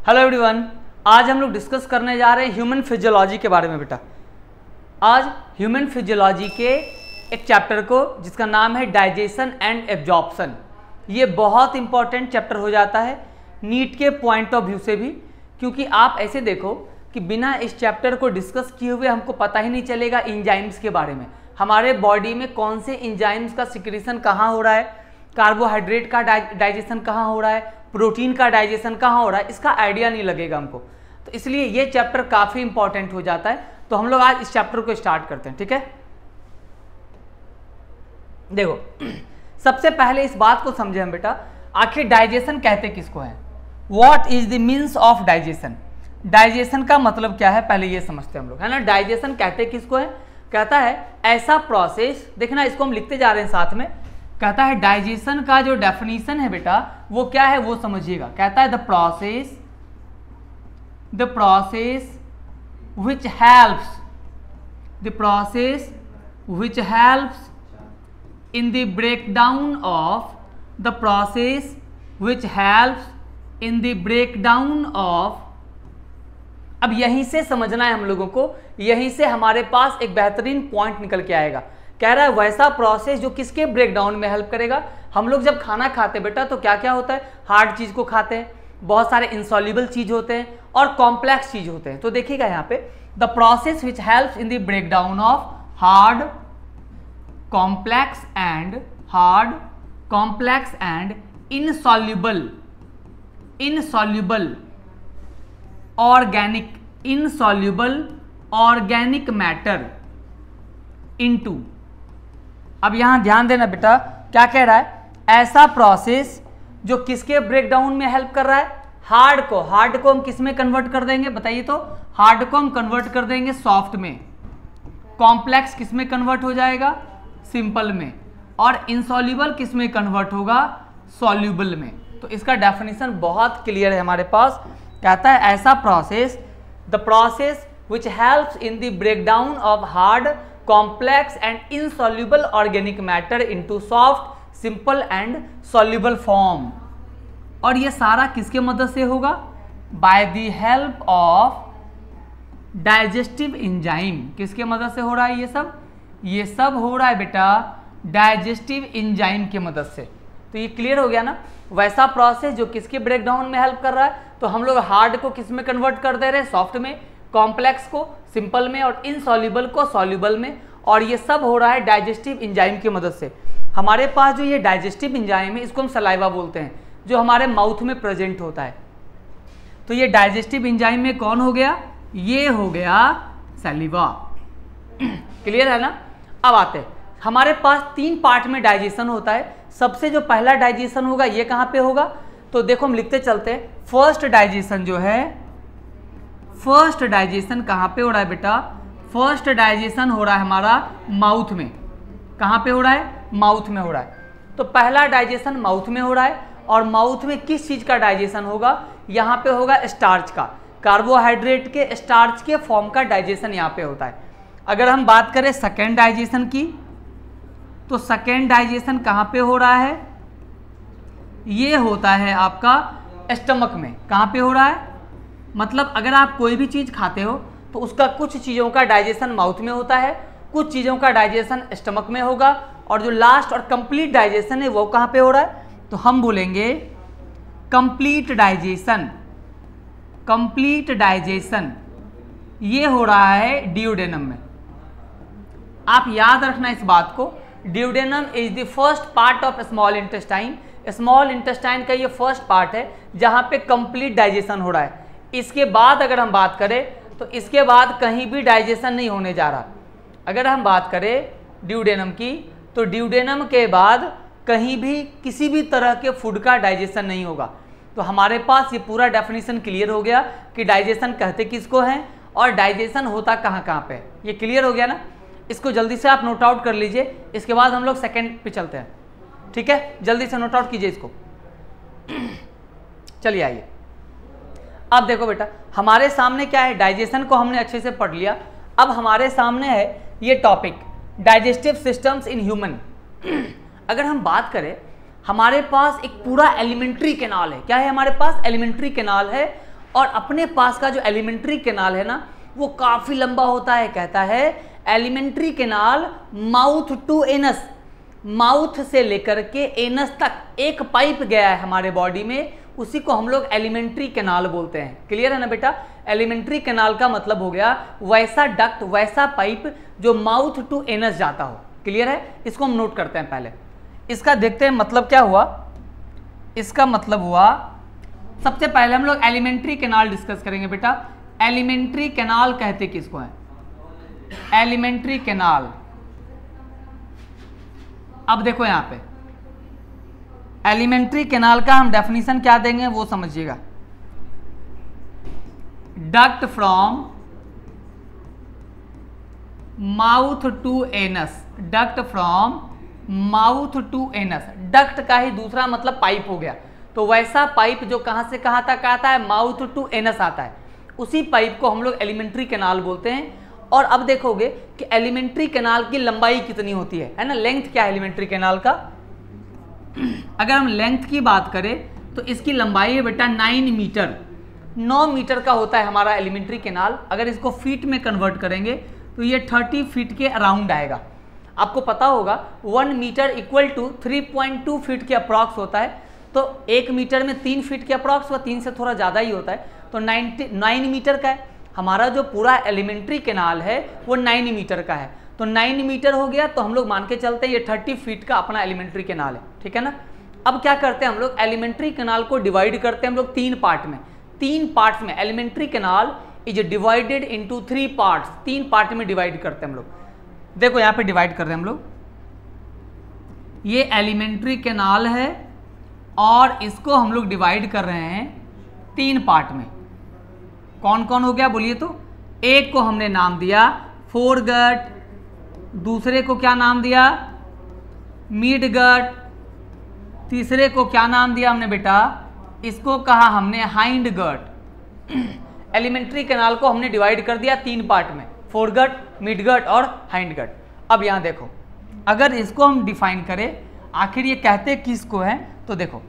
Hello everyone, आज हम लोग डिस्कस करने जा रहे हैं ह्यूमन फिजियोलॉजी के बारे में। बेटा आज ह्यूमन फिजियोलॉजी के एक चैप्टर को जिसका नाम है डाइजेशन एंड एब्जॉर्प्शन। ये बहुत इंपॉर्टेंट चैप्टर हो जाता है नीट के पॉइंट ऑफ व्यू से भी, क्योंकि आप ऐसे देखो कि बिना इस चैप्टर को डिस्कस किए हुए हमको पता ही नहीं चलेगा इंजाइम्स के बारे में। हमारे बॉडी में कौन से इंजाइम्स का सिक्रीशन कहाँ हो रहा है, कार्बोहाइड्रेट का डाइजेशन कहाँ हो रहा है, प्रोटीन का डाइजेशन कहाँ हो रहा है, इसका आइडिया नहीं लगेगा हमको। तो इसलिए ये चैप्टर काफ़ी इंपॉर्टेंट हो जाता है। तो हम लोग आज इस चैप्टर को स्टार्ट करते हैं, ठीक है। देखो सबसे पहले इस बात को समझे हम बेटा, आखिर डाइजेशन कहते किसको है, what is the means of digestion. Digestion का मतलब क्या है पहले ये समझते हैं हम लोग, है ना। डाइजेशन कहते किसको है, कहता है ऐसा प्रोसेस, देखना इसको हम लिखते जा रहे हैं साथ में। कहता है डाइजेशन का जो डेफिनेशन है बेटा वो क्या है वो समझिएगा। कहता है the process which helps in the breakdown of अब यहीं से समझना है हम लोगों को, यहीं से हमारे पास एक बेहतरीन पॉइंट निकल के आएगा। कह रहा है वैसा प्रोसेस जो किसके ब्रेकडाउन में हेल्प करेगा। हम लोग जब खाना खाते बेटा तो क्या क्या होता है, हार्ड चीज को खाते हैं, बहुत सारे इंसॉल्युबल चीज होते हैं और कॉम्प्लेक्स चीज होते हैं। तो देखिएगा यहाँ पे the process which helps in the breakdown of hard complex and insoluble organic matter into. अब यहां ध्यान देना बेटा, क्या कह रहा है, ऐसा प्रोसेस जो किसके ब्रेकडाउन में हेल्प कर रहा है, हार्ड को हम किस में कन्वर्ट कर देंगे बताइए। तो हार्ड को हम कन्वर्ट कर देंगे सॉफ्ट में, कॉम्प्लेक्स किस में कन्वर्ट हो जाएगा, सिंपल में, और इनसॉल्युबल किस में कन्वर्ट होगा, सॉल्युबल में। तो इसका डेफिनेशन बहुत क्लियर है हमारे पास। कहता है ऐसा process, the process which helps in the breakdown of hard complex and insoluble organic matter into soft simple and soluble form. और ये सारा किसके मदद से होगा, by the help of digestive enzyme. किसके मदद से हो रहा है ये सब हो रहा है बेटा डाइजेस्टिव एंजाइम की मदद से। तो ये क्लियर हो गया ना। वैसा प्रोसेस जो किसके ब्रेकडाउन में हेल्प कर रहा है, तो हम लोग हार्ड को किस में कन्वर्ट कर दे रहे हैं, सॉफ्ट में, कॉम्प्लेक्स को सिंपल में और इनसॉल्युबल को सॉल्युबल में। और ये सब हो रहा है डाइजेस्टिव एंजाइम की मदद से। हमारे पास जो ये डाइजेस्टिव एंजाइम है इसको हम सलाइवा बोलते हैं, जो हमारे माउथ में प्रेजेंट होता है। तो ये डाइजेस्टिव एंजाइम में कौन हो गया, ये हो गया सैलिवा। क्लियर है ना। अब आते हैं, हमारे पास 3 पार्ट में डाइजेशन होता है। सबसे जो पहला डाइजेशन होगा ये कहाँ पे होगा, तो देखो हम लिखते चलते हैं। फर्स्ट डाइजेशन जो है, फर्स्ट डाइजेशन कहाँ पे हो रहा है बेटा, फर्स्ट डाइजेशन हो रहा है हमारा माउथ में। कहाँ पे हो रहा है, माउथ में हो रहा है। तो पहला डाइजेशन माउथ में हो रहा है। और माउथ में किस चीज का डाइजेशन होगा, यहाँ पे होगा स्टार्च का, कार्बोहाइड्रेट के स्टार्च के फॉर्म का डाइजेशन यहाँ पे होता है। अगर हम बात करें सेकेंड डाइजेशन की, तो सेकेंड डाइजेशन कहाँ पे हो रहा है, ये होता है आपका स्टमक में। कहाँ पे हो रहा है, मतलब अगर आप कोई भी चीज खाते हो तो उसका कुछ चीजों का डाइजेशन माउथ में होता है, कुछ चीजों का डाइजेशन स्टमक में होगा, और जो लास्ट और कंप्लीट डाइजेशन है वो कहाँ पे हो रहा है, तो हम बोलेंगे कंप्लीट डाइजेशन ये हो रहा है ड्यूडेनम में। आप याद रखना इस बात को, duodenum is the first part of small intestine. Small intestine का ये फर्स्ट पार्ट है जहां पे कंप्लीट डाइजेशन हो रहा है। इसके बाद अगर हम बात करें तो इसके बाद कहीं भी डाइजेशन नहीं होने जा रहा। अगर हम बात करें ड्यूडेनम की, तो ड्यूडेनम के बाद कहीं भी किसी भी तरह के फूड का डाइजेशन नहीं होगा। तो हमारे पास ये पूरा डेफिनेशन क्लियर हो गया कि डाइजेशन कहते किसको हैं और डाइजेशन होता कहाँ कहाँ पे। ये क्लियर हो गया ना। इसको जल्दी से आप नोट आउट कर लीजिए, इसके बाद हम लोग सेकेंड पे चलते हैं, ठीक है। जल्दी से नोट आउट कीजिए इसको। चलिए आइए, अब देखो बेटा हमारे सामने क्या है, डाइजेशन को हमने अच्छे से पढ़ लिया। अब हमारे सामने है ये topic digestive systems in human. अगर हम बात करें, हमारे पास एक पूरा एलिमेंट्री कैनाल है। क्या है हमारे पास? एलिमेंट्री कैनाल है। और अपने पास का जो एलिमेंट्री कैनाल है ना वो काफी लंबा होता है। कहता है alimentary canal mouth to anus, माउथ से लेकर के एनस तक एक पाइप गया है हमारे बॉडी में, उसी को हम लोग एलिमेंट्री कैनाल बोलते हैं। क्लियर है ना बेटा? एलिमेंट्री कैनाल का मतलब हो गया वैसा डक्ट, वैसा पाइप जो माउथ टू एनस जाता हो। क्लियर है? इसको हम नोट करते हैं पहले। इसका देखते हैं मतलब क्या हुआ। इसका मतलब हुआ, सबसे पहले हम लोग एलिमेंट्री कैनाल डिस्कस करेंगे बेटा। एलिमेंट्री कैनाल कहते किसको है? Alimentary canal. अब देखो यहां पे एलिमेंट्री कैनाल का हम डेफिनेशन क्या देंगे वो समझिएगा। Duct from mouth to anus, duct from mouth to anus. Duct का ही दूसरा मतलब पाइप हो गया, तो वैसा पाइप जो कहां से कहां तक आता है, माउथ टू एनस आता है, उसी पाइप को हम लोग एलिमेंट्री कैनाल बोलते हैं। और अब देखोगे कि एलिमेंट्री कैनाल की लंबाई कितनी होती है ना, लेंथ क्या है एलिमेंट्री कैनाल का। अगर हम लेंथ की बात करें तो इसकी लंबाई है बेटा 9 मीटर, 9 मीटर का होता है हमारा एलिमेंट्री कैनाल। अगर इसको फीट में कन्वर्ट करेंगे तो ये 30 फीट के अराउंड आएगा। आपको पता होगा 1 मीटर इक्वल टू 3.2 फीट के अप्रॉक्स होता है, तो 1 मीटर में 3 फीट के अप्रॉक्स व 3 से थोड़ा ज़्यादा ही होता है, तो 9 मीटर का है। हमारा जो पूरा एलिमेंट्री कैनाल है वो 9 मीटर का है, तो 9 मीटर हो गया, तो हम लोग मान के चलते हैं ये 30 फीट का अपना एलिमेंट्री कैनाल है। ठीक है ना? अब क्या करते हैं हम लोग, एलिमेंट्री कैनाल को डिवाइड करते हैं हम लोग 3 पार्ट में। 3 पार्ट्स में alimentary canal is divided into 3 parts, 3 part में डिवाइड करते हैं हम लोग। देखो यहाँ पे डिवाइड कर रहे हैं हम लोग, ये एलिमेंट्री कैनाल है और इसको हम लोग डिवाइड कर रहे हैं 3 पार्ट में। कौन कौन हो गया बोलिए तो? एक को हमने नाम दिया फोरगट, दूसरे को क्या नाम दिया मिडगट, तीसरे को क्या नाम दिया हमने बेटा, इसको कहा हमने हाइंड गट। एलिमेंट्री कैनाल को हमने डिवाइड कर दिया 3 पार्ट में, फोरगट, मिडगट और हाइंड गट। अब यहां देखो, अगर इसको हम डिफाइन करें आखिर ये कहते किसको है, तो देखो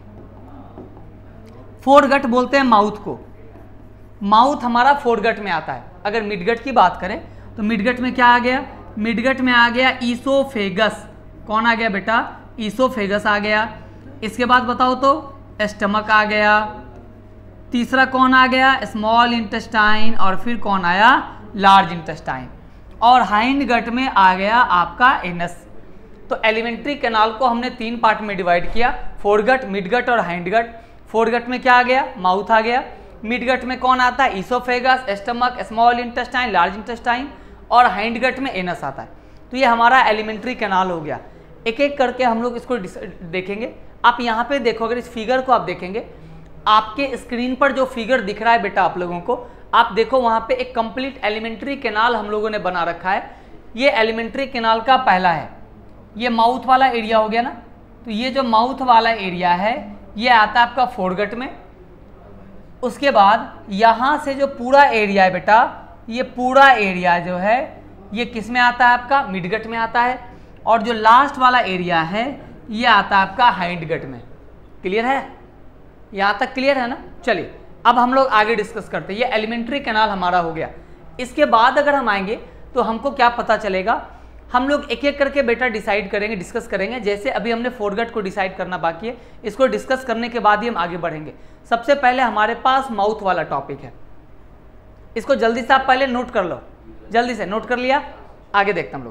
फोरगट बोलते हैं माउथ को, माउथ हमारा फोरगट में आता है। अगर मिडगट की बात करें तो मिडगट में क्या आ गया, मिडगट में आ गया ईसोफेगस। कौन आ गया बेटा? ईसोफेगस आ गया। इसके बाद बताओ तो स्टमक आ गया, तीसरा कौन आ गया, स्मॉल इंटेस्टाइन, और फिर कौन आया, लार्ज इंटेस्टाइन, और हाइंड गट में आ गया आपका एनस। तो एलिमेंट्री कैनाल को हमने 3 पार्ट में डिवाइड किया, फोरगट, मिडगट और हाइंड गट। फोरगट में क्या आ गया, माउथ आ गया। मिडगट में कौन आता है, oesophagus, stomach, small intestine, large intestine, और हाइंड गट में एनस आता है। तो ये हमारा एलिमेंट्री कैनाल हो गया। एक एक करके हम लोग इसको देखेंगे। आप यहाँ पे देखो, अगर इस फिगर को आप देखेंगे, आपके स्क्रीन पर जो फिगर दिख रहा है बेटा आप लोगों को, आप देखो वहाँ पे एक कंप्लीट एलिमेंट्री कैनाल हम लोगों ने बना रखा है। ये एलिमेंट्री कैनाल का पहला है, ये माउथ वाला एरिया हो गया ना, तो ये जो माउथ वाला एरिया है ये आता है आपका फोरगट में। उसके बाद यहाँ से जो पूरा एरिया है बेटा, ये पूरा एरिया जो है ये किस में आता है आपका, मिडगट में आता है, और जो लास्ट वाला एरिया है ये आता है आपका हाइंड गट में। क्लियर है? यहाँ तक क्लियर है ना? चलिए अब हम लोग आगे डिस्कस करते हैं। ये एलिमेंट्री कैनाल हमारा हो गया। इसके बाद अगर हम आएंगे तो हमको क्या पता चलेगा, हम लोग एक एक करके बेटा डिसाइड करेंगे, डिस्कस करेंगे। जैसे अभी हमने फोरगट को डिसाइड करना बाकी है, इसको डिस्कस करने के बाद ही हम आगे बढ़ेंगे। सबसे पहले हमारे पास माउथ वाला टॉपिक है, इसको जल्दी से आप पहले नोट कर लो। जल्दी से नोट कर लिया, आगे देखते हम लोग।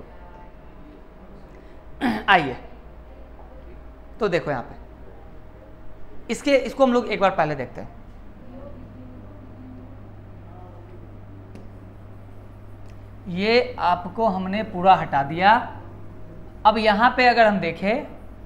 आइए तो देखो यहाँ पे इसको हम लोग एक बार पहले देखते हैं। ये आपको हमने पूरा हटा दिया। अब यहां पे अगर हम देखें,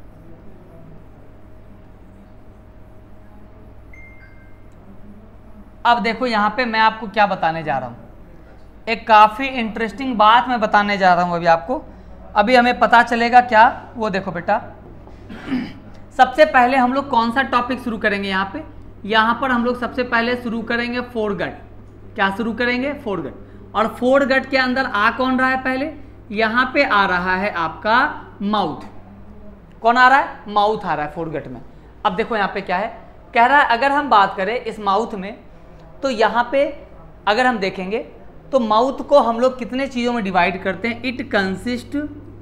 अब देखो यहां पे मैं आपको क्या बताने जा रहा हूं, एक काफी इंटरेस्टिंग बात मैं बताने जा रहा हूं अभी आपको। अभी हमें पता चलेगा क्या, वो देखो बेटा। सबसे पहले हम लोग कौन सा टॉपिक शुरू करेंगे यहाँ पे, यहाँ पर हम लोग सबसे पहले शुरू करेंगे फोरगट। क्या शुरू करेंगे, फोरगट। और फोरगट के अंदर आ कौन रहा है, पहले यहाँ पे आ रहा है आपका माउथ। कौन आ रहा है, माउथ आ रहा है फोरगट में। अब देखो यहाँ पे क्या है, कह रहा है अगर हम बात करें इस माउथ में, तो यहाँ पे अगर हम देखेंगे तो माउथ को हम लोग कितने चीज़ों में डिवाइड करते हैं? इट कंसिस्ट,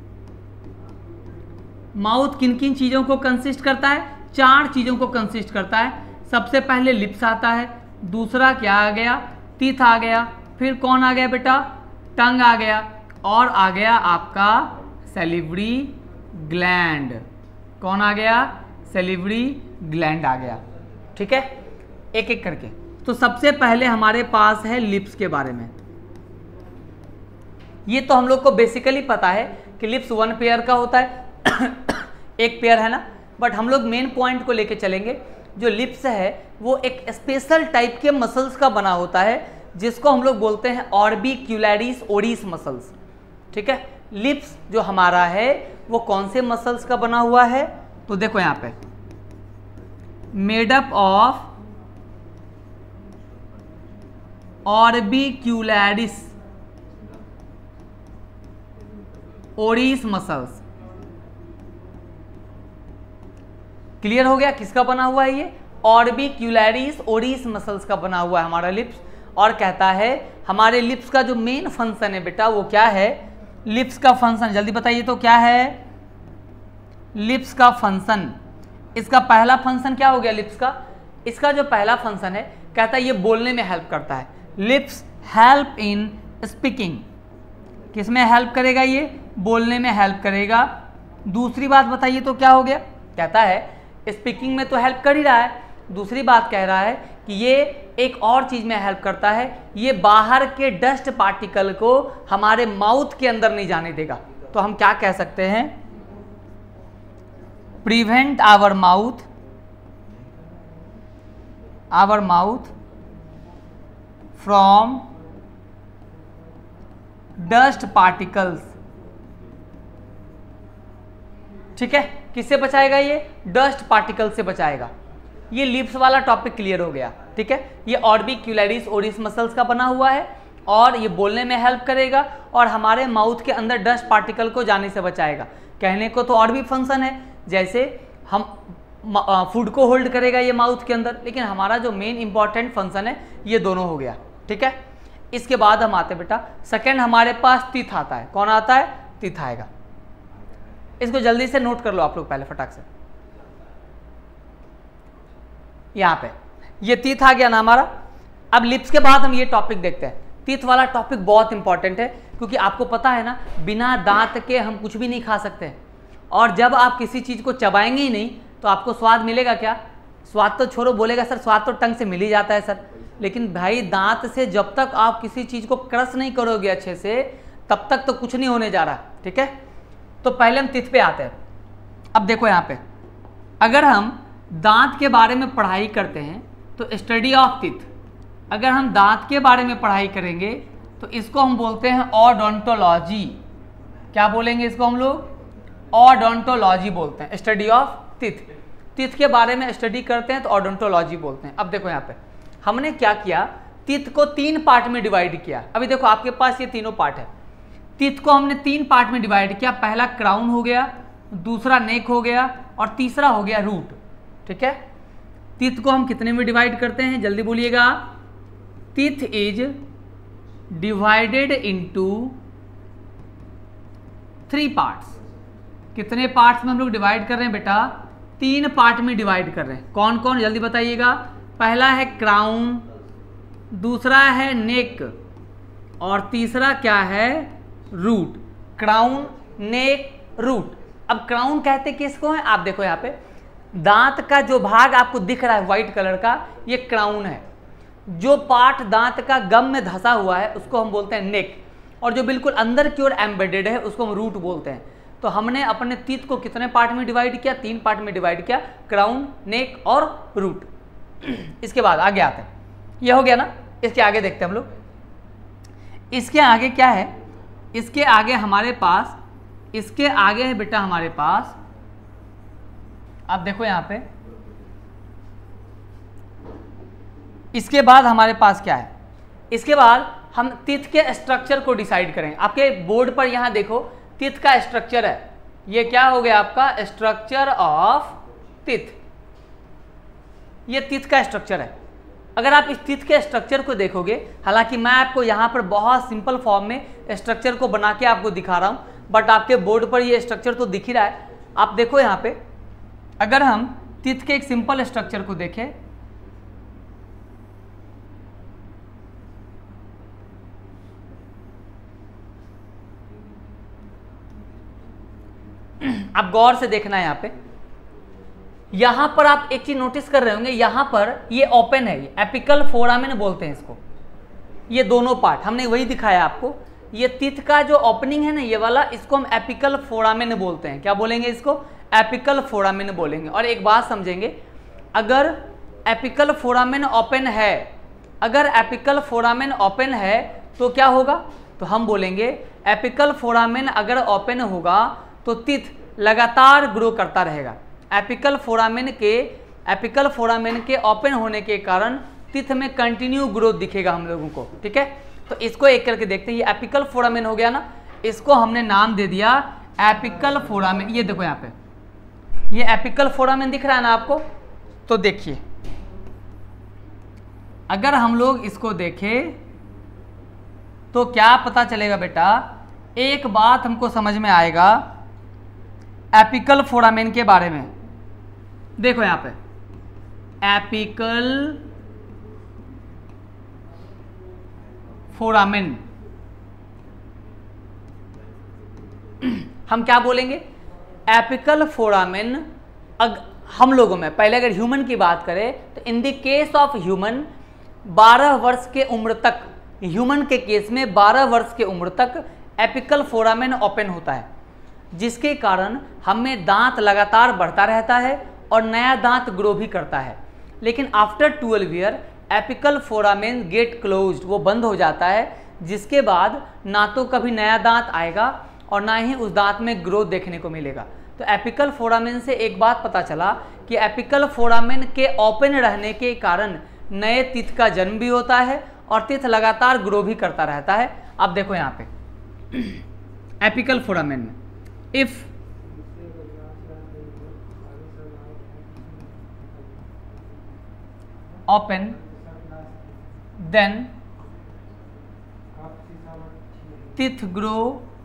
माउथ किन किन चीज़ों को कंसिस्ट करता है? 4 चीज़ों को कंसिस्ट करता है। सबसे पहले लिप्स आता है, दूसरा क्या आ गया? टीथ आ गया, फिर कौन आ गया बेटा? टंग आ गया, और आ गया आपका सैलिवरी ग्लैंड। कौन आ गया? सैलिवरी ग्लैंड आ गया। ठीक है, एक एक करके। तो सबसे पहले हमारे पास है लिप्स के बारे में। ये तो हम लोग को बेसिकली पता है कि लिप्स 1 पेयर का होता है एक पेयर है ना, बट हम लोग मेन पॉइंट को लेके चलेंगे। जो लिप्स है वो एक स्पेशल टाइप के मसल्स का बना होता है जिसको हम लोग बोलते हैं ऑर्बिक्यूलरिस ओरिस मसल्स। ठीक है, लिप्स जो हमारा है वो कौन से मसल्स का बना हुआ है? तो देखो यहाँ पे made up of orbicularis oris muscles. Clear हो गया किसका बना हुआ है? ये ऑर्बिक्यूलरिस ओरिस मसल्स का बना हुआ है हमारा लिप्स। और कहता है हमारे लिप्स का जो मेन फंक्शन है बेटा वो क्या है? लिप्स का फंक्शन जल्दी बताइए तो क्या है? लिप्स का फंक्शन, इसका पहला फंक्शन क्या हो गया लिप्स का? इसका जो पहला फंक्शन है कहता है ये बोलने में हेल्प करता है। Lips help in speaking. किसमें हेल्प करेगा? ये बोलने में हेल्प करेगा। दूसरी बात बताइए तो क्या हो गया? कहता है स्पीकिंग में तो हेल्प कर ही रहा है, दूसरी बात कह रहा है कि ये एक और चीज में हेल्प करता है, ये बाहर के डस्ट पार्टिकल को हमारे माउथ के अंदर नहीं जाने देगा। तो हम क्या कह सकते हैं? Prevent our mouth from dust particles. ठीक है, किससे बचाएगा? ये डस्ट पार्टिकल से बचाएगा। ये लिप्स वाला टॉपिक क्लियर हो गया। ठीक है, ये ऑर्बिक्यूलरिस ओरिस मसल्स का बना हुआ है और ये बोलने में हेल्प करेगा और हमारे माउथ के अंदर डस्ट पार्टिकल को जाने से बचाएगा। कहने को तो और भी फंक्शन है, जैसे हम फूड को होल्ड करेगा ये माउथ के अंदर, लेकिन हमारा जो मेन इंपॉर्टेंट फंक्शन है ये दोनों हो गया। ठीक है, इसके बाद हम आते बेटा सेकंड हमारे पास टीथ आता है। कौन आता है? टीथ आएगा। इसको जल्दी से नोट कर लो आप लोग पहले फटाक से। यहां पे ये टीथ आ गया ना हमारा। अब लिप्स के बाद हम ये टॉपिक देखते हैं। टीथ वाला टॉपिक बहुत इंपॉर्टेंट है क्योंकि आपको पता है ना बिना दांत के हम कुछ भी नहीं खा सकते, और जब आप किसी चीज को चबाएंगे ही नहीं तो आपको स्वाद मिलेगा क्या? स्वाद तो छोड़ो, बोलेगा सर स्वाद तो टंग से मिल ही जाता है सर, लेकिन भाई दांत से जब तक आप किसी चीज को क्रश नहीं करोगे अच्छे से तब तक तो कुछ नहीं होने जा रहा। ठीक है, तो पहले हम टीथ पे आते हैं। अब देखो यहाँ पे अगर हम दांत के बारे में पढ़ाई करते हैं तो स्टडी ऑफ टीथ, अगर हम दांत के बारे में पढ़ाई करेंगे तो इसको हम बोलते हैं ओडोंटोलॉजी। क्या बोलेंगे इसको हम लोग? ओडोंटोलॉजी बोलते हैं। स्टडी ऑफ टीथ, टीथ के बारे में स्टडी करते हैं तो ओडोंटोलॉजी बोलते हैं। अब देखो यहाँ पे हमने क्या किया, टीथ को 3 पार्ट में डिवाइड किया। अभी देखो आपके पास ये तीनों पार्ट है। टीथ को हमने 3 पार्ट में डिवाइड किया। पहला क्राउन हो गया, दूसरा नेक हो गया और तीसरा हो गया रूट। ठीक है, टीथ को हम कितने में डिवाइड करते हैं जल्दी बोलिएगा? Teeth is divided into 3 parts. कितने पार्ट्स में हम लोग डिवाइड कर रहे हैं बेटा? 3 पार्ट में डिवाइड कर रहे हैं। कौन कौन जल्दी बताइएगा? पहला है क्राउन, दूसरा है नेक और तीसरा क्या है? रूट। Crown, neck, root. अब क्राउन कहते किसको है? आप देखो यहाँ पे दांत का जो भाग आपको दिख रहा है व्हाइट कलर का, ये क्राउन है। जो पार्ट दांत का गम में धंसा हुआ है उसको हम बोलते हैं नेक, और जो बिल्कुल अंदर की ओर एम्बेडेड है उसको हम रूट बोलते हैं। तो हमने अपने टीथ को कितने पार्ट में डिवाइड किया? 3 पार्ट में डिवाइड किया, क्राउन, नेक और रूट। इसके बाद आगे आते हैं, ये हो गया ना। इसके आगे देखते हैं हम लोग। इसके आगे क्या है? इसके आगे हमारे पास, इसके आगे है बेटा हमारे पास, आप देखो यहां पे, इसके बाद हमारे पास क्या है? इसके बाद हम टीथ के स्ट्रक्चर को डिसाइड करेंगे। आपके बोर्ड पर यहां देखो टीथ का स्ट्रक्चर है। ये क्या हो गया आपका? Structure of teeth. ये टीथ का स्ट्रक्चर है। अगर आप इस टीथ के स्ट्रक्चर को देखोगे, हालांकि मैं आपको यहाँ पर बहुत सिंपल फॉर्म में स्ट्रक्चर को बना के आपको दिखा रहा हूँ, बट आपके बोर्ड पर ये स्ट्रक्चर तो दिख ही रहा है। आप देखो यहाँ पे, अगर हम टीथ के एक सिंपल स्ट्रक्चर को देखें, आप गौर से देखना है यहाँ पे, यहां पर आप एक चीज नोटिस कर रहे होंगे, यहां पर ये ओपन है, ये एपिकल फोरामेन बोलते हैं इसको। ये दोनों पार्ट हमने वही दिखाया आपको। ये टीथ का जो ओपनिंग है ना, ये वाला, इसको हम एपिकल फोरामेन बोलते हैं। क्या बोलेंगे इसको? एपिकल फोरामेन बोलेंगे। और एक बात समझेंगे, अगर एपिकल फोरामेन ओपन है, अगर एपिकल फोरामेन ओपन है तो क्या होगा? तो हम बोलेंगे एपिकल फोरामेन अगर ओपन होगा तो टीथ लगातार ग्रो करता रहेगा। एपिकल फोरामेन के ओपन होने के कारण टीथ में कंटिन्यू ग्रोथ दिखेगा हम लोगों को। ठीक है, तो इसको एक करके देखते हैं। ये एपिकल फोरामेन हो गया ना, इसको हमने नाम दे दिया एपिकल फोरामेन। ये देखो यहाँ पे, ये एपिकल फोरामेन दिख रहा है ना आपको? तो देखिए, अगर हम लोग इसको देखें तो क्या पता चलेगा बेटा? एक बात हमको समझ में आएगा एपिकल फोरामेन के बारे में। देखो यहां पे एपिकल फोरामेन, हम क्या बोलेंगे? एपिकल फोरामेन हम लोगों में, पहले अगर ह्यूमन की बात करें तो in the case of human 12 वर्ष के उम्र तक, ह्यूमन के केस में 12 वर्ष के उम्र तक एपिकल फोरामेन ओपन होता है, जिसके कारण हमें दांत लगातार बढ़ता रहता है और नया दांत ग्रो भी करता है। लेकिन after 12 year apical foramen get closed, वो बंद हो जाता है, जिसके बाद ना तो कभी नया दांत आएगा और ना ही उस दांत में ग्रोथ देखने को मिलेगा। तो एपिकल फोरामेन से एक बात पता चला कि एपिकल फोरामेन के ओपन रहने के कारण नए टीथ का जन्म भी होता है और टीथ लगातार ग्रो भी करता रहता है। अब देखो यहाँ पे एपिकल फोरामेन में, if open then teeth grow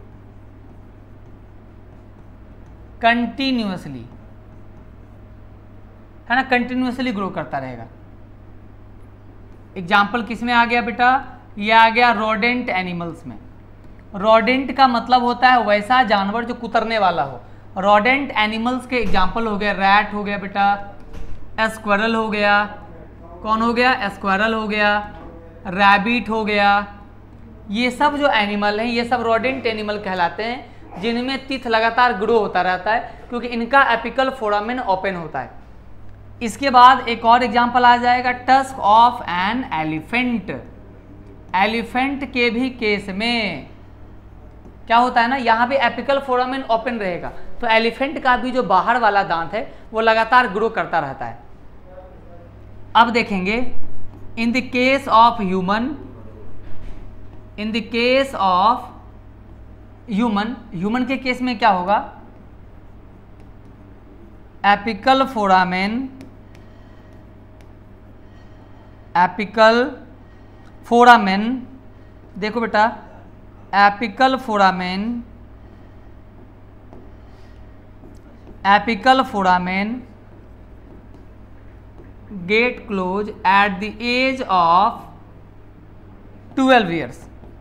continuously, है ना, कंटिन्यूसली ग्रो करता रहेगा। एग्जाम्पल किस में आ गया बेटा? ये आ गया रोडेंट एनिमल्स में। रोडेंट का मतलब होता है वैसा जानवर जो कुतरने वाला हो। रोडेंट एनिमल्स के एग्जाम्पल हो गया, रैट हो गया बेटा, स्क्विरल हो गया, कौन हो गया? स्क्विरल हो गया, रैबिट हो गया। ये सब जो एनिमल हैं, ये सब रोडेंट एनिमल कहलाते हैं, जिनमें टीथ लगातार ग्रो होता रहता है क्योंकि इनका एपिकल फोरामेन ओपन होता है। इसके बाद एक और एग्जांपल आ जाएगा, tusk of an elephant. Elephant के भी केस में क्या होता है ना, यहाँ पे एपिकल फोरामेन ओपन रहेगा, तो एलिफेंट का भी जो बाहर वाला दांत है वो लगातार ग्रो करता रहता है। अब देखेंगे in the case of human, in the case of human, human के केस में क्या होगा? एपिकल फोरामेन, एपिकल फोरामेन, देखो बेटा, apical foramen, apical foramen get close at the age of 12 years.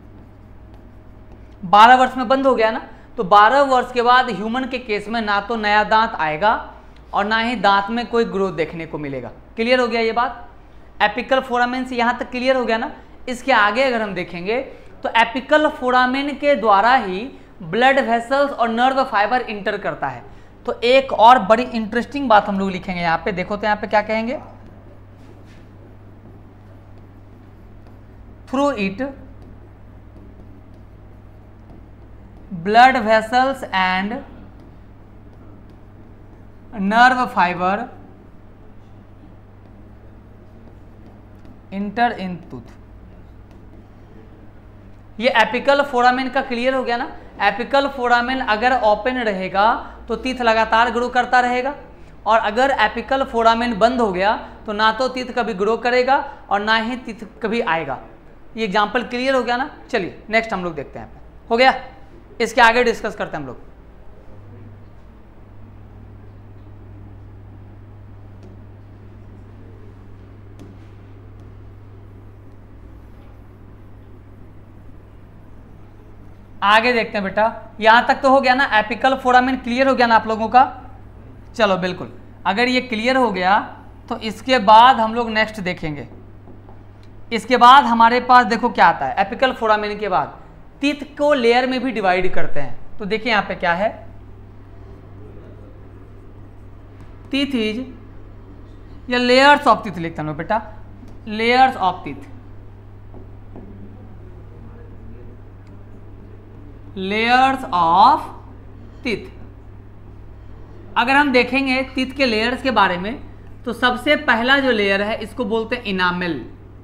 12 वर्ष में बंद हो गया ना, तो 12 वर्ष के बाद ह्यूमन के केस में ना तो नया दांत आएगा और ना ही दांत में कोई ग्रोथ देखने को मिलेगा। क्लियर हो गया ये बात? एपिकल फोरामेन से यहां तक क्लियर हो गया ना। इसके आगे अगर हम देखेंगे तो एपिकल फोरामेन के द्वारा ही ब्लड वेसल्स और नर्व फाइबर इंटर करता है। तो एक और बड़ी इंटरेस्टिंग बात हम लोग लिखेंगे यहाँ पे, देखो तो यहाँ पे क्या कहेंगे? Through it blood vessels and nerve fiber enter in tooth। ये एपिकल फोरामेन का क्लियर हो गया ना। एपिकल फोरामेन अगर ओपन रहेगा तो टीथ लगातार ग्रो करता रहेगा और अगर एपिकल फोरामेन बंद हो गया तो ना तो टीथ कभी ग्रो करेगा और ना ही टीथ कभी आएगा। ये एग्जाम्पल क्लियर हो गया ना। चलिए नेक्स्ट हम लोग देखते हैं। हो गया, इसके आगे डिस्कस करते हैं हम लोग। आगे देखते हैं बेटा, यहां तक तो हो गया ना, एपिकल फोरामेन क्लियर हो गया ना आप लोगों का। चलो बिल्कुल, अगर ये क्लियर हो गया तो इसके बाद हम लोग नेक्स्ट देखेंगे। इसके बाद हमारे पास देखो क्या आता है, एपिकल फोरामेन के बाद टीथ को लेयर में भी डिवाइड करते हैं। तो देखिए यहां पे क्या है, टीथ इज, या लेयर्स ऑफ टीथ लिखता हूं बेटा, layers of teeth, layers of teeth. अगर हम देखेंगे टीथ के लेयर्स के बारे में तो सबसे पहला जो लेयर है इसको बोलते हैं इनामेल।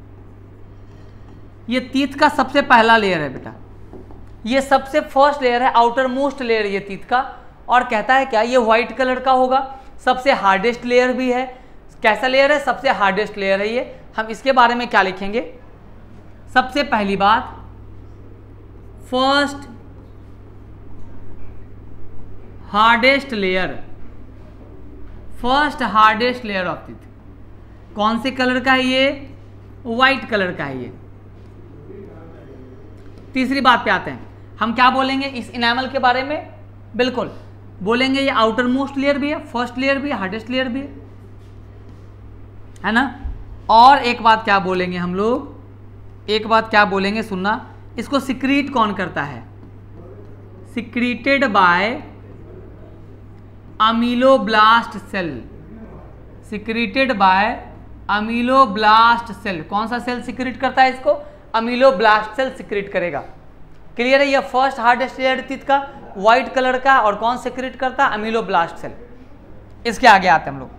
ये टीथ का सबसे पहला लेयर है बेटा, ये सबसे फर्स्ट लेयर है, आउटर मोस्ट लेयर ये टीथ का। और कहता है क्या, ये व्हाइट कलर का होगा, सबसे हार्डेस्ट लेयर भी है। कैसा लेयर है, सबसे हार्डेस्ट लेयर है ये। हम इसके बारे में क्या लिखेंगे, सबसे पहली बात, first hardest layer, first hardest layer of teeth. कौन से कलर का है ये, व्हाइट कलर का है ये। तीसरी बात पे आते हैं, हम क्या बोलेंगे इस इनामल के बारे में, बिल्कुल बोलेंगे ये आउटर मोस्ट लेयर भी है, फर्स्ट लेयर भी है, हार्डेस्ट लेयर भी है ना। और एक बात क्या बोलेंगे हम लोग, एक बात क्या बोलेंगे सुनना, इसको सिक्रीट कौन करता है, secreted by ameloblast cell, secreted by ameloblast cell. कौन सा सेल सिक्रीट करता है इसको, अमीलोब्लास्ट सेल सिक्रीट करेगा। क्लियर है, ये फर्स्ट हार्डेस्ट लेयर टीथ का, व्हाइट कलर का, और कौन सिक्रीट करता है, अमीलोब्लास्ट सेल। इसके आगे आते हैं हम लोग,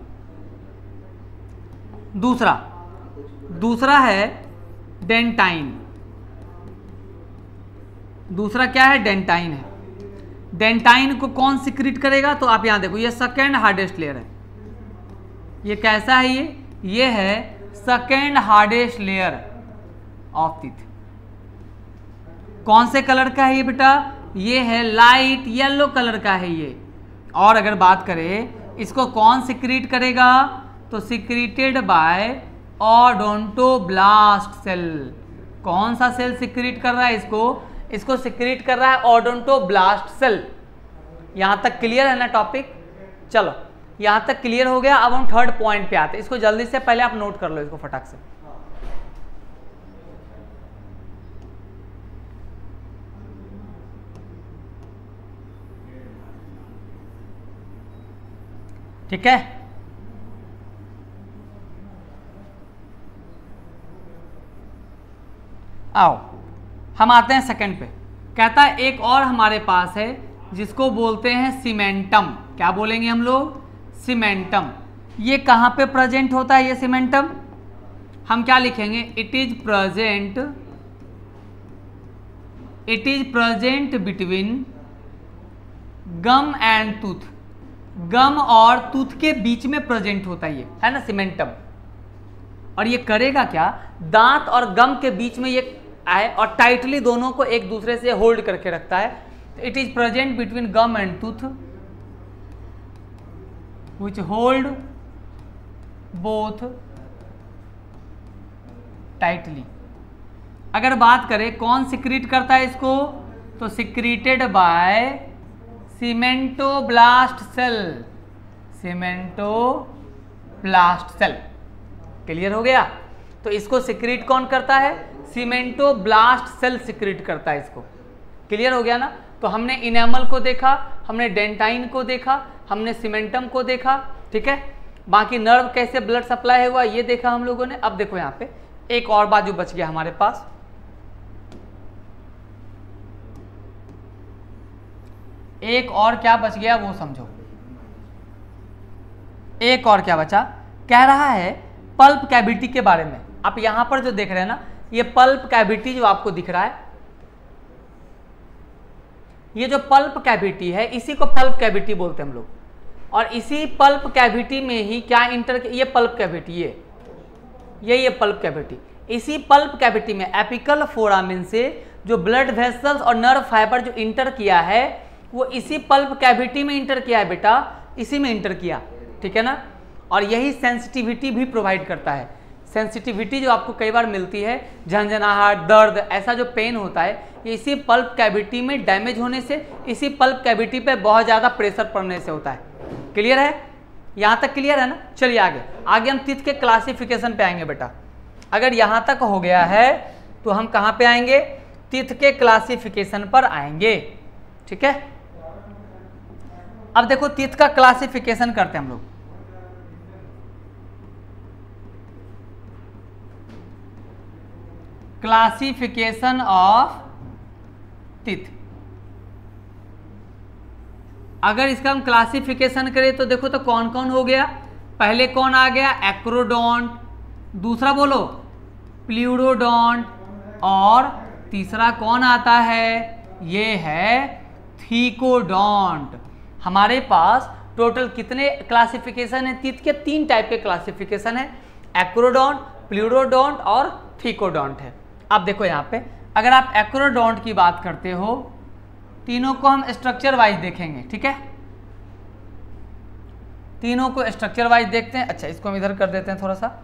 दूसरा है डेंटाइन। दूसरा क्या है, डेंटाइन है। डेंटाइन को कौन सिक्रीट करेगा, तो आप यहां देखो, ये सेकेंड हार्डेस्ट लेयर है। ये कैसा है, ये है second hardest layer of teeth. कौन से कलर का है ये बेटा, ये है लाइट येलो कलर का है ये। और अगर बात करें इसको कौन सिक्रीट करेगा, तो सिक्रीटेड बाय ओडोंटोब्लास्ट सेल। कौन सा सेल सिक्रीट कर रहा है इसको, इसको सिक्रीट कर रहा है ओडोंटोब्लास्ट सेल। यहां तक क्लियर है ना टॉपिक। चलो यहां तक क्लियर हो गया, अब हम थर्ड पॉइंट पे आते हैं। इसको जल्दी से पहले आप नोट कर लो इसको फटाक से। ठीक है, आओ हम आते हैं सेकंड पे। कहता है एक और हमारे पास है जिसको बोलते हैं सीमेंटम। क्या बोलेंगे हम लोग, सीमेंटम। ये कहाँ पे प्रेजेंट होता है ये सीमेंटम, हम क्या लिखेंगे, it is present between gum and tooth. Gum और टूथ के बीच में प्रेजेंट होता है ये, है ना सीमेंटम। और ये करेगा क्या, दांत और गम के बीच में ये आए और टाइटली दोनों को एक दूसरे से होल्ड करके रखता है। It is present between gum and tooth which hold both tightly. अगर बात करें कौन सिक्रीट करता है इसको, तो secreted by cementoblast cell, cementoblast cell. Clear हो गया, तो इसको सिक्रीट कौन करता है, सीमेंटोब्लास्ट सेल सिक्रीट करता है इसको। क्लियर हो गया ना। तो हमने इनेमल को देखा, हमने डेंटाइन को देखा, हमने सीमेंटम को देखा, ठीक है। बाकी नर्व कैसे ब्लड सप्लाई हुआ ये देखा हम लोगों ने। अब देखो यहाँ पे एक और बात जो बच गया हमारे पास, एक और क्या बच गया वो समझो। एक और क्या बचा, कह रहा है पल्प कैविटी के बारे में। आप यहां पर जो देख रहे हैं ना, ये पल्प कैविटी जो आपको दिख रहा है, ये जो पल्प कैविटी है इसी को पल्प कैविटी बोलते हैं हम लोग। और इसी पल्प कैविटी में ही क्या इंटर, ये पल्प कैविटी, ये पल्प कैविटी, इसी पल्प कैविटी में एपिकल फोरामिन से जो ब्लड वेसल्स और नर्व फाइबर जो इंटर किया है वो इसी पल्प कैविटी में इंटर किया है बेटा, इसी में इंटर किया, ठीक है ना। और यही सेंसिटिविटी भी प्रोवाइड करता है। सेंसिटिविटी जो आपको कई बार मिलती है, झंझनाहट, दर्द, ऐसा जो पेन होता है, ये इसी पल्प कैविटी में डैमेज होने से, इसी पल्प कैविटी पे बहुत ज़्यादा प्रेशर पड़ने से होता है। क्लियर है? यहाँ तक क्लियर है ना? चलिए आगे हम तिथ के क्लासिफिकेशन पे आएंगे बेटा। अगर यहाँ तक हो गया है तो हम कहाँ पे आएंगे? तिथ के क्लासिफिकेशन पर आएंगे, ठीक है। अब देखो तिथ का क्लासिफिकेशन करते हैं हम लोग। क्लासिफिकेशन ऑफ तिथ, अगर इसका हम क्लासिफिकेशन करें तो देखो तो कौन कौन हो गया। पहले कौन आ गया? एक्रोडोंट, दूसरा बोलो प्लूरोडोंट, और तीसरा कौन आता है? ये है थीकोडोंट। हमारे पास टोटल कितने क्लासिफिकेशन है तिथ के? 3 टाइप के क्लासिफिकेशन है, एक्रोडोंट, प्लूरोडोंट और थीकोडोंट है। अब देखो यहाँ पे अगर आप एक्रोडोंट की बात करते हो, तीनों को हम स्ट्रक्चर वाइज देखेंगे, ठीक है। तीनों को स्ट्रक्चर वाइज देखते हैं। अच्छा, इसको हम इधर कर देते हैं थोड़ा सा।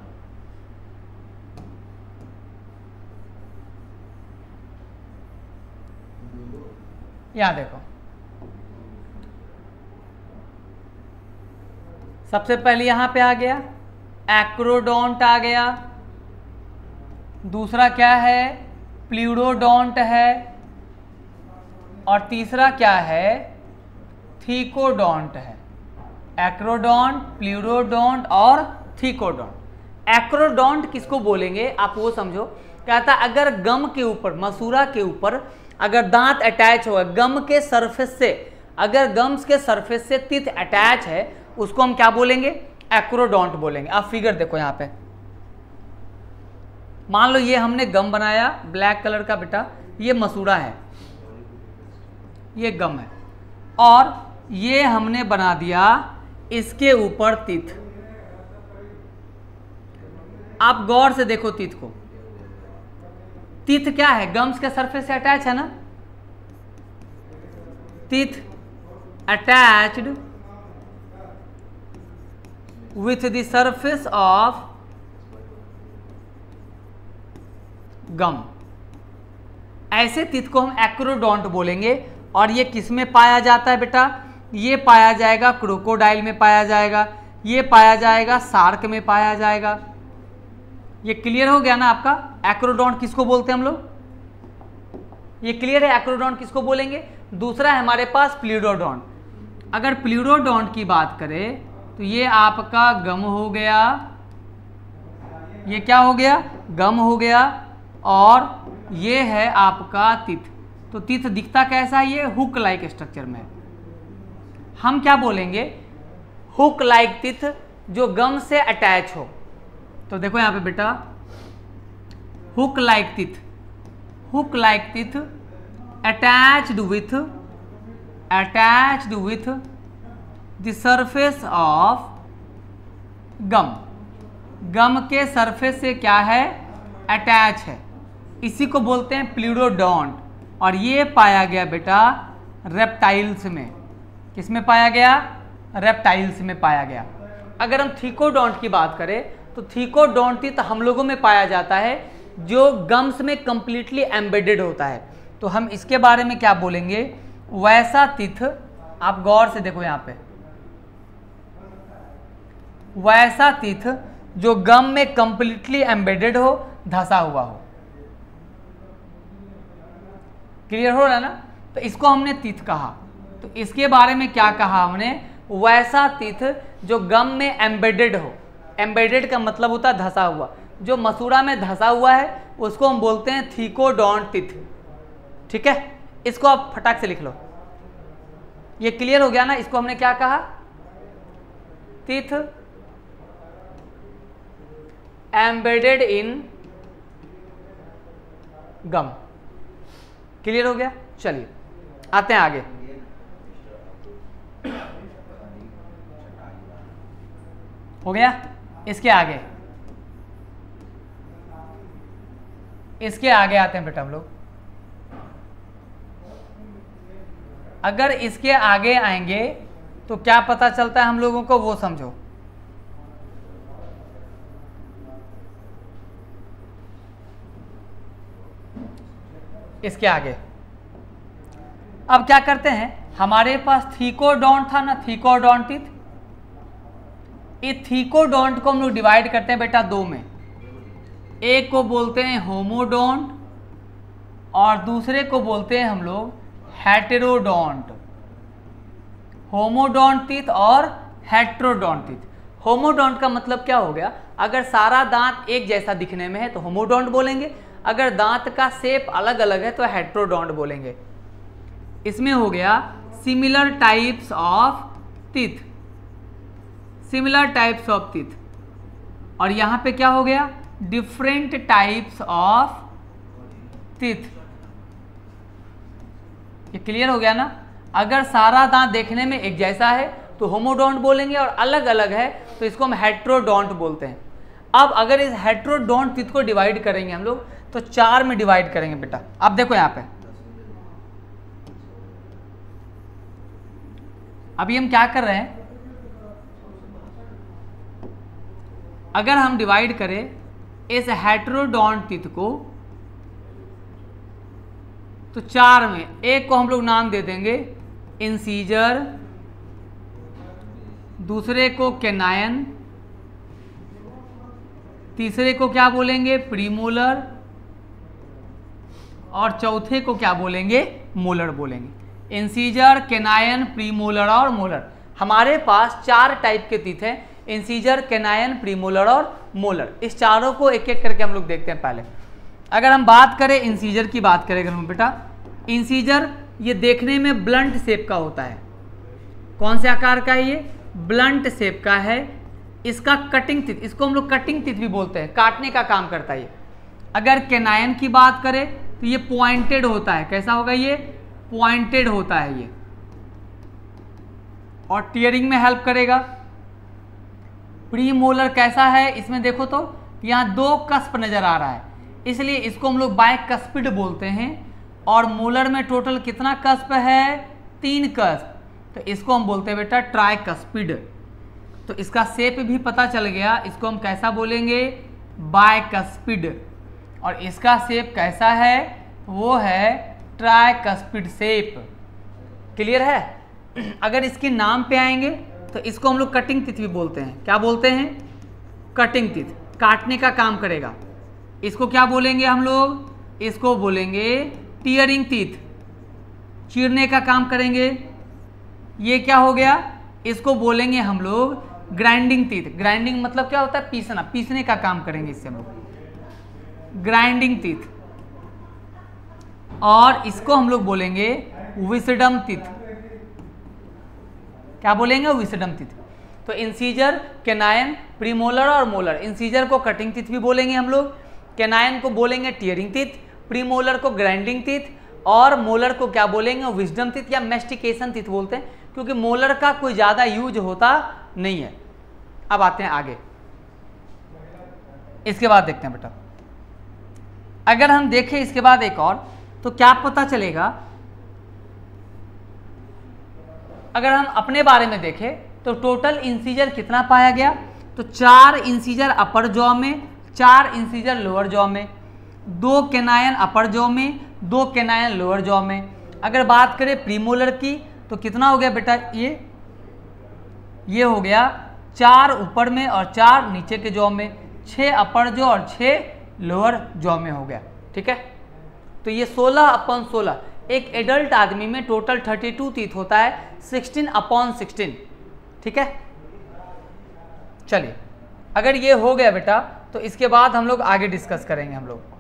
यहां देखो, सबसे पहले यहां पे आ गया एक्रोडोंट आ गया, दूसरा क्या है? प्लूरोडोंट है, और तीसरा क्या है? थीकोडोंट है। एक्रोडोंट, प्लूरोडोंट और थीकोडोंट। एक्रोडोंट किसको बोलेंगे आप वो समझो। कहता अगर गम के ऊपर, मसूरा के ऊपर अगर दांत अटैच होगा, गम के सरफेस से, अगर गम्स के सरफेस से तिथ अटैच है, उसको हम क्या बोलेंगे? एक्रोडोंट बोलेंगे। आप फिगर देखो यहाँ पे, मान लो ये हमने गम बनाया ब्लैक कलर का बेटा, ये मसूरा है, ये गम है, और ये हमने बना दिया इसके ऊपर तिथ। आप गौर से देखो तिथ को, तिथ क्या है? गम्स के सरफेस से अटैच है ना। Teeth attached with the surface of gum, ऐसे तिथ को हम एक्रोडोंट बोलेंगे। और ये किस में पाया जाता है बेटा? ये पाया जाएगा क्रोकोडाइल में पाया जाएगा, ये पाया जाएगा शार्क में पाया जाएगा। ये क्लियर हो गया ना आपका? एक्रोडोंट किसको बोलते हैं हम लोग? ये क्लियर है एक्रोडोंट किसको बोलेंगे? दूसरा है हमारे पास प्लूरोडोंट। अगर प्लूरोडोंट की बात करें तो ये आपका गम हो गया, ये क्या हो गया? गम हो गया, और ये है आपका तिथ। तो तिथ दिखता कैसा है? ये हुक लाइक स्ट्रक्चर में। हम क्या बोलेंगे? हुक लाइक तिथ जो गम से अटैच हो। तो देखो यहाँ पे बेटा, hook like teeth, hook like teeth attached with the surface of gum, gum के सरफेस से क्या है? अटैच है। इसी को बोलते हैं प्लूरोडोंट। और ये पाया गया बेटा रेप्टाइल्स में। किस में पाया गया? रेप्टाइल्स में पाया गया। अगर हम थीकोडोंट की बात करें तो थीकोडोंट तिथ हम लोगों में पाया जाता है जो गम्स में कंप्लीटली एम्बेडेड होता है। तो हम इसके बारे में क्या बोलेंगे? वैसा तिथ, आप गौर से देखो यहाँ पे, वैसा तिथ जो गम में कंप्लीटली एम्बेडेड हो, धंसा हुआ हो। क्लियर हो रहा है ना? तो इसको हमने तिथ कहा। तो इसके बारे में क्या कहा हमने? वैसा तिथ जो गम में एम्बेडेड हो। एम्बेडेड का मतलब होता है धंसा हुआ। जो मसूरा में धंसा हुआ है उसको हम बोलते हैं थीकोडोंट तिथ, ठीक है। इसको आप फटाक से लिख लो। ये क्लियर हो गया ना? इसको हमने क्या कहा? तिथ एम्बेडेड इन गम। क्लियर हो गया? चलिए आते हैं आगे। हो गया। इसके आगे आते हैं बेटा हम लोग। अगर इसके आगे आएंगे तो क्या पता चलता है हम लोगों को, वो समझो। इसके आगे अब क्या करते हैं, हमारे पास थीकोडोंट था ना, थीकोडोंटित। इस थीकोडोंट को हम लोग डिवाइड करते हैं बेटा दो में। एक को बोलते हैं होमोडोंट और दूसरे को बोलते हैं हम लोग हेटेरोडोंट। होमोडोंटित और हेटेरोडोंटित। होमोडोंट का मतलब क्या हो गया, अगर सारा दांत एक जैसा दिखने में है तो होमोडोंट बोलेंगे, अगर दांत का शेप अलग अलग है तो हेटेरोडोंट बोलेंगे। इसमें हो गया similar types of teeth, similar types of teeth. और यहां पे क्या हो गया, डिफरेंट टाइप्स ऑफ टीथ। ये क्लियर हो गया ना। अगर सारा दांत देखने में एक जैसा है तो होमोडोंट बोलेंगे और अलग अलग है तो इसको हम हेटेरोडोंट बोलते हैं। अब अगर इस हेटेरोडोंट टीथ को डिवाइड करेंगे हम लोग तो 4 में डिवाइड करेंगे बेटा। अब देखो यहां पे अभी हम क्या कर रहे हैं, अगर हम डिवाइड करें इस हेटेरोडोंट टीथ को तो 4 में, एक को हम लोग नाम दे देंगे इंसीजर, दूसरे को कैनायन, तीसरे को क्या बोलेंगे प्रीमोलर, और चौथे को क्या बोलेंगे मोलर बोलेंगे। इंसीजर, कैनायन, प्रीमोलर और मोलर। हमारे पास 4 टाइप के टीथ हैं, इंसीजर, कैनायन, प्रीमोलर और मोलर। इस चारों को एक एक करके हम लोग देखते हैं। पहले अगर हम बात करें इंसीजर की बात करें अगर हम बेटा, इंसीजर ये देखने में ब्लंट शेप का होता है। कौन से आकार का है ये, ब्लंट शेप का है। इसका कटिंग टीथ, इसको हम लोग कटिंग टीथ भी बोलते हैं, काटने का काम करता है ये। अगर कैनायन की बात करें तो ये पॉइंटेड होता है। कैसा होगा ये, पॉइंटेड होता है ये, और टीयरिंग में हेल्प करेगा। प्रीमोलर कैसा है, इसमें देखो तो यहाँ 2 कस्प नजर आ रहा है, इसलिए इसको हम लोग बाइकस्पिड बोलते हैं। और मोलर में टोटल कितना कस्प है, 3 कस्प, तो इसको हम बोलते हैं बेटा ट्राइकस्पिड। तो इसका शेप भी पता चल गया, इसको हम कैसा बोलेंगे, बाइकस्पिड। और इसका शेप कैसा है, वो है ट्राइकस्पिड शेप। क्लियर है। अगर इसके नाम पे आएंगे तो इसको हम लोग कटिंग टीथ भी बोलते हैं। क्या बोलते हैं, कटिंग टीथ, काटने का काम करेगा। इसको क्या बोलेंगे हम लोग, इसको बोलेंगे टीयरिंग टीथ, चीरने का काम करेंगे। ये क्या हो गया, इसको बोलेंगे हम लोग ग्राइंडिंग टीथ। ग्राइंडिंग मतलब क्या होता है, पीसना, पीसने का काम करेंगे इससे हम लोग, ग्राइंडिंग टीथ। और इसको हम लोग बोलेंगे विसडम टीथ। क्या बोलेंगे, विसडम टीथ। तो इंसीजर, कैनायन, प्रीमोलर और मोलर। इंसीजर को कटिंग टीथ भी बोलेंगे हम लोग, कैनायन को बोलेंगे टीयरिंग टीथ, प्रीमोलर को ग्राइंडिंग टीथ, और मोलर को क्या बोलेंगे, विजडम टीथ या मेस्टिकेशन टीथ बोलते हैं, क्योंकि मोलर का कोई ज्यादा यूज होता नहीं है। अब आते हैं आगे, इसके बाद देखते हैं बेटा। अगर हम देखें इसके बाद एक और, तो क्या पता चलेगा, अगर हम अपने बारे में देखें तो टोटल इंसीजर कितना पाया गया, तो 4 इंसीजर अपर जॉ में, 4 इंसीजर लोअर जॉ में, 2 कैनायन अपर जॉ में, 2 कैनायन लोअर जॉ में। अगर बात करें प्रीमोलर की तो कितना हो गया बेटा, ये हो गया 4 ऊपर में और 4 नीचे के जॉ में, 6 अपर जॉ और 6 लोअर जॉ में हो गया। ठीक है, तो ये 16/16। एक एडल्ट आदमी में टोटल 32 टीथ होता है, 16/16। ठीक है, चलिए अगर ये हो गया बेटा तो इसके बाद हम लोग आगे डिस्कस करेंगे। हम लोग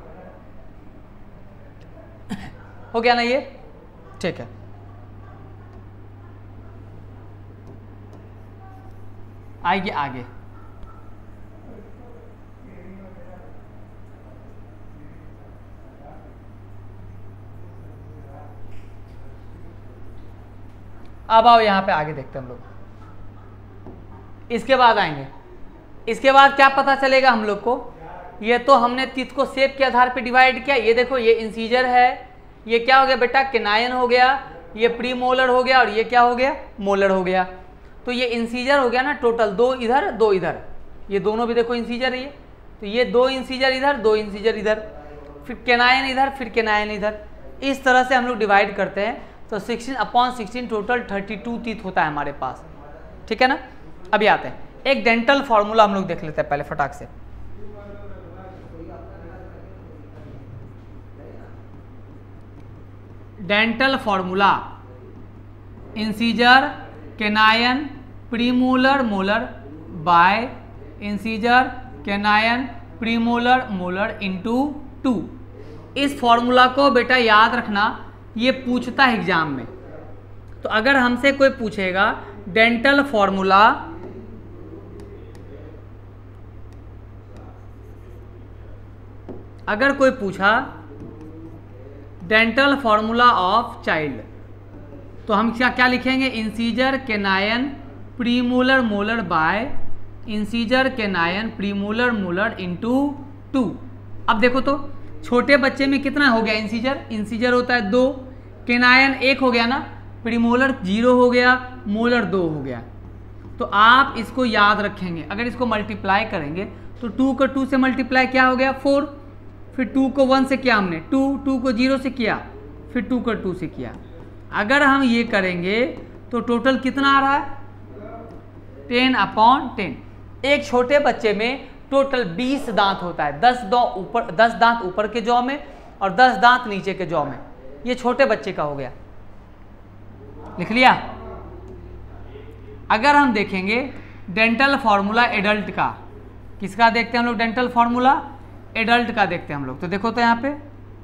हो गया ना ये, ठीक है। आइए आगे, अब आओ यहां पे आगे देखते हैं हम लोग। इसके बाद आएंगे, इसके बाद क्या पता चलेगा हम लोग को, ये तो हमने तीत को शेप के आधार पे डिवाइड किया। ये देखो ये इंसीजर है, ये क्या हो गया बेटा केनायन हो गया, ये प्री मोलर हो गया और ये क्या हो गया मोलर हो गया। तो ये इंसीजर हो गया ना टोटल, दो इधर दो इधर, ये दोनों भी देखो इंसीजर है ये, तो ये दो इंसीजर इधर दो इंसीजर इधर, फिर केनायन इधर फिर केनायन इधर, इस तरह से हम लोग डिवाइड करते हैं। तो 16/16 टोटल 32 टीथ होता है हमारे पास, ठीक है ना। अभी आते हैं एक डेंटल फॉर्मूला हम लोग देख लेते हैं पहले फटाक से। Dental formula incisor canine premolar molar by incisor canine premolar molar into 2। इस फॉर्मूला को बेटा याद रखना, ये पूछता है एग्जाम में। तो अगर हमसे कोई पूछेगा डेंटल फॉर्मूला अगर कोई पूछा डेंटल फॉर्मूला ऑफ चाइल्ड, तो हम क्या लिखेंगे, incisor canine premolar molar by incisor canine premolar molar into 2। अब देखो तो छोटे बच्चे में कितना हो गया इंसीजर, इंसीजर होता है 2, केनायन 1 हो गया ना, प्रीमोलर 0 हो गया, मोलर 2 हो गया। तो आप इसको याद रखेंगे, अगर इसको मल्टीप्लाई करेंगे तो 2 को 2 से मल्टीप्लाई क्या हो गया 4, फिर 2 को 1 से किया हमने 2 को 0 से किया, फिर 2 को 2 से किया। अगर हम ये करेंगे तो टोटल कितना आ रहा है 10/10। एक छोटे बच्चे में टोटल 20 दांत होता है, 10 दांत ऊपर के जॉ में और 10 दांत नीचे के जॉ में। ये छोटे बच्चे का हो गया, लिख लिया। अगर हम देखेंगे डेंटल फॉर्मूला एडल्ट का, किसका देखते हैं हम लोग, डेंटल फॉर्मूला एडल्ट का देखते हैं हम लोग। तो देखो तो यहाँ पे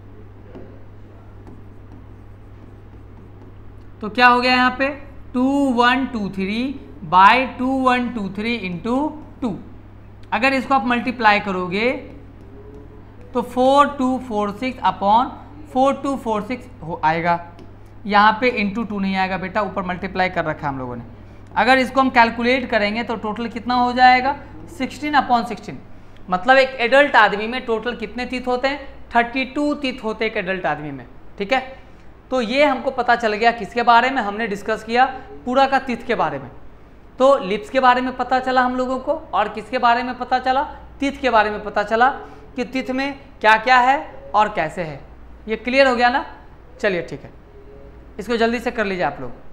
तो क्या हो गया यहाँ पे 2123 बाय 2123 इंटू 2। अगर इसको आप मल्टीप्लाई करोगे तो 4246/4246 आएगा। यहाँ पे इंटू 2 नहीं आएगा बेटा, ऊपर मल्टीप्लाई कर रखा है हम लोगों ने। अगर इसको हम कैलकुलेट करेंगे तो टोटल कितना हो जाएगा 16/16। मतलब एक एडल्ट आदमी में टोटल कितने टीथ होते हैं 32 टीथ होते हैं एक एडल्ट आदमी में, ठीक है। तो ये हमको पता चल गया किसके बारे में, हमने डिस्कस किया पूरा का टीथ के बारे में। तो लिप्स के बारे में पता चला हम लोगों को, और किसके बारे में पता चला, टीथ के बारे में पता चला कि टीथ में क्या क्या है और कैसे है। ये क्लियर हो गया ना। चलिए ठीक है, इसको जल्दी से कर लीजिए आप लोग।